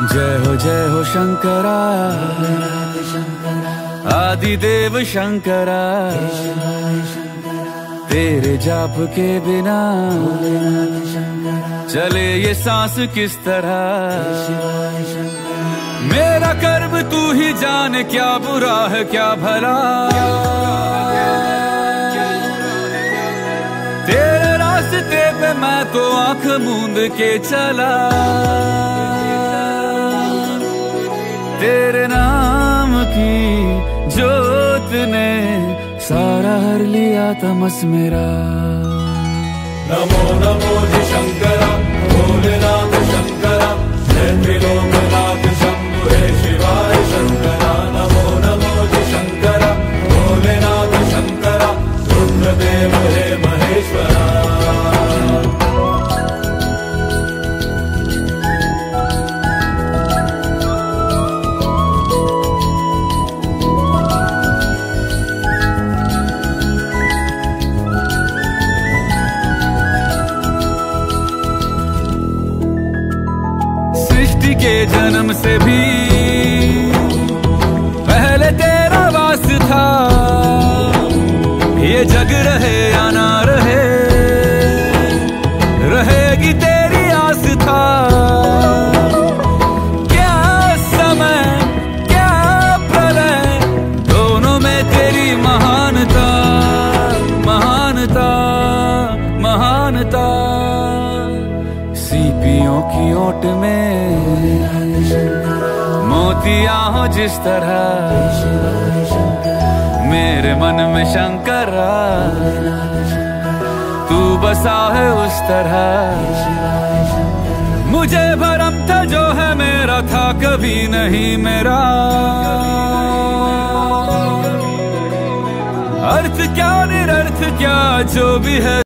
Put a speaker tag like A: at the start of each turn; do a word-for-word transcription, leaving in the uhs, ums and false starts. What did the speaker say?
A: जय हो जय हो शंकरा, आदिदेव शंकरा, तेरे जाप के बिना चले ये सांस किस तरह। मेरा कर्म तू ही जाने, क्या बुरा है क्या भला, तेरे रास्ते पे मैं तो आंख मूंद के चला। तेरे नाम की जोत ने सारा हर लिया तमस मेरा।
B: नमो नमो जी शंकरा, भोलेनाथ शंकरा, जय त्रिलोकनाथ शंभु हे शिवाय शंकरा। नमो नमो जी शंकरा, भोलेनाथ शंकरा, रुद्रदेव हे महेश्वरा।
A: सृष्टि के जन्म से भी पहले तेरा वास था, ये जग रहे या ना रहे, रहेगी तेरी आस था। क्या समय क्या प्रलय, दोनों में तेरी महानता, महानता, महानता। सीपियों की ओट में मोतियां हो जिस तरह, मेरे मन में शंकरा तू बसा है उस तरह। मुझे भरम था जो है मेरा था कभी नहीं मेरा, अर्थ क्या निरर्थ क्या जो भी है